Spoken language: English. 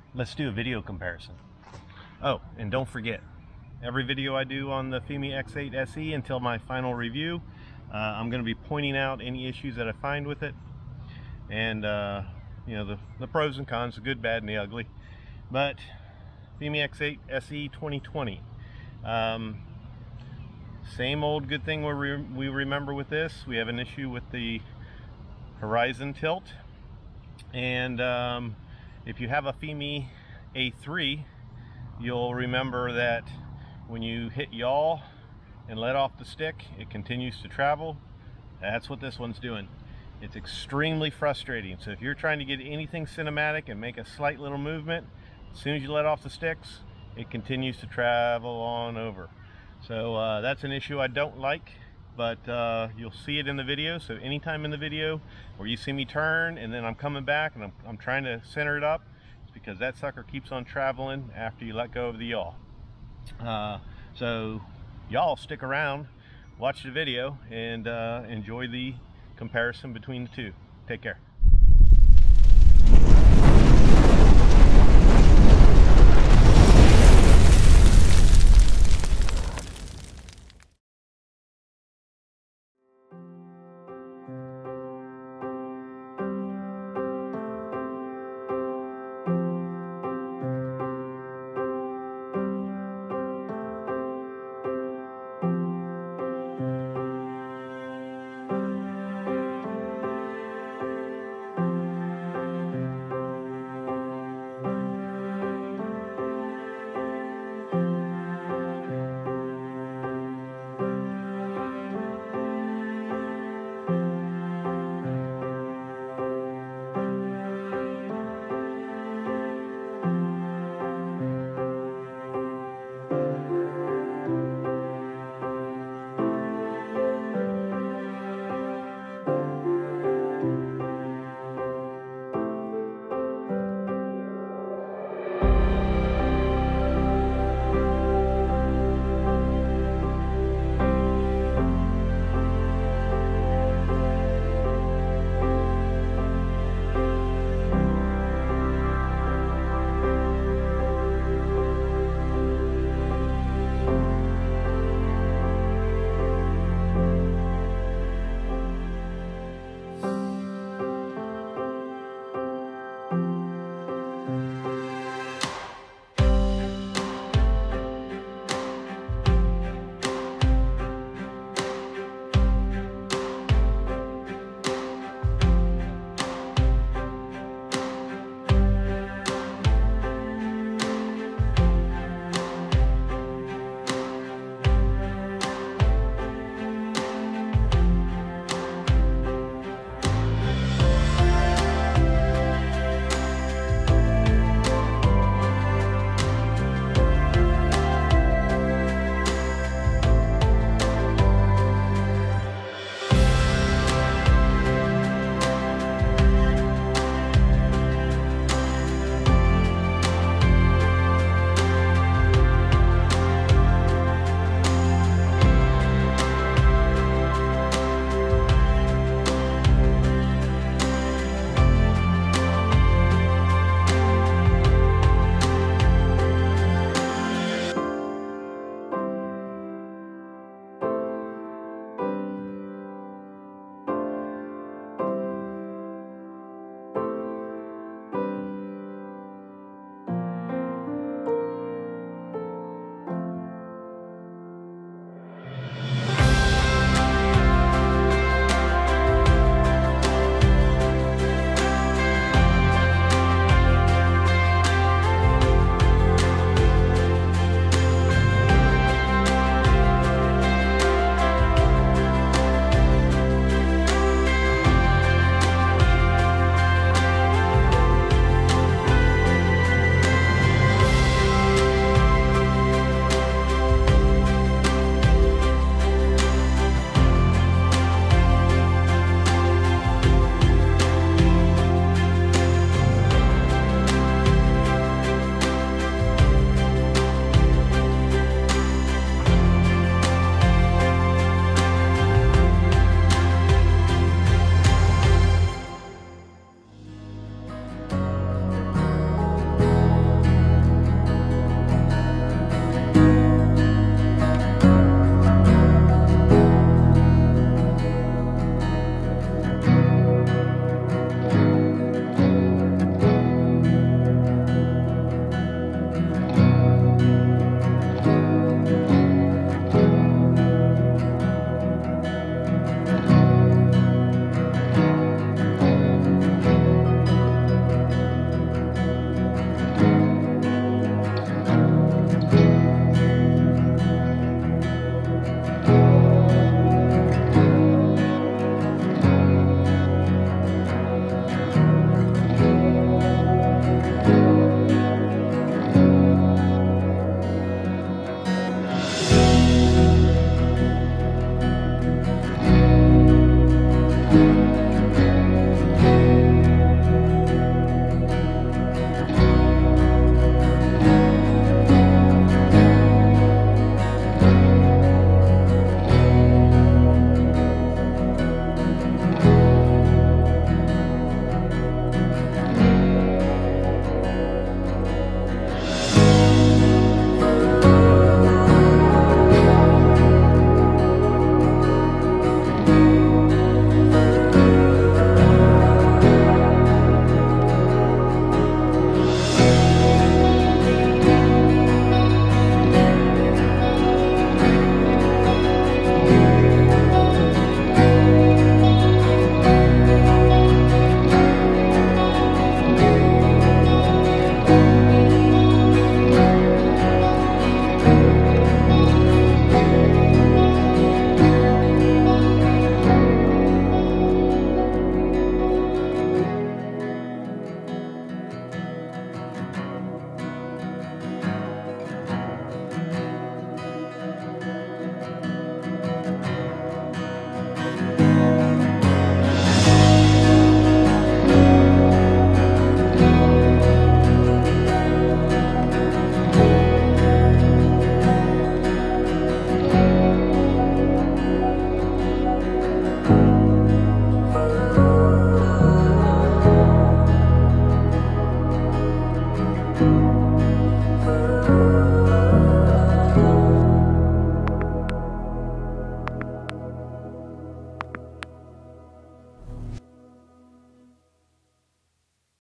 let's do a video comparison. Oh, and don't forget, every video I do on the FIMI X8 SE until my final review, I'm going to be pointing out any issues that I find with it, and you know, the pros and cons, the good, bad, and the ugly. But FIMI X8 SE 2020, same old good thing we remember with this. We have an issue with the horizon tilt, and if you have a FIMI A3, you'll remember that when you hit yaw and let off the stick, it continues to travel. That's what this one's doing. It's extremely frustrating. So if you're trying to get anything cinematic and make a slight little movement, as soon as you let off the sticks, it continues to travel on over. So that's an issue I don't like, but you'll see it in the video. So anytime in the video where you see me turn and then I'm coming back and I'm trying to center it up, it's because that sucker keeps on traveling after you let go of the yaw. So y'all stick around, watch the video, and enjoy the comparison between the two. Take care.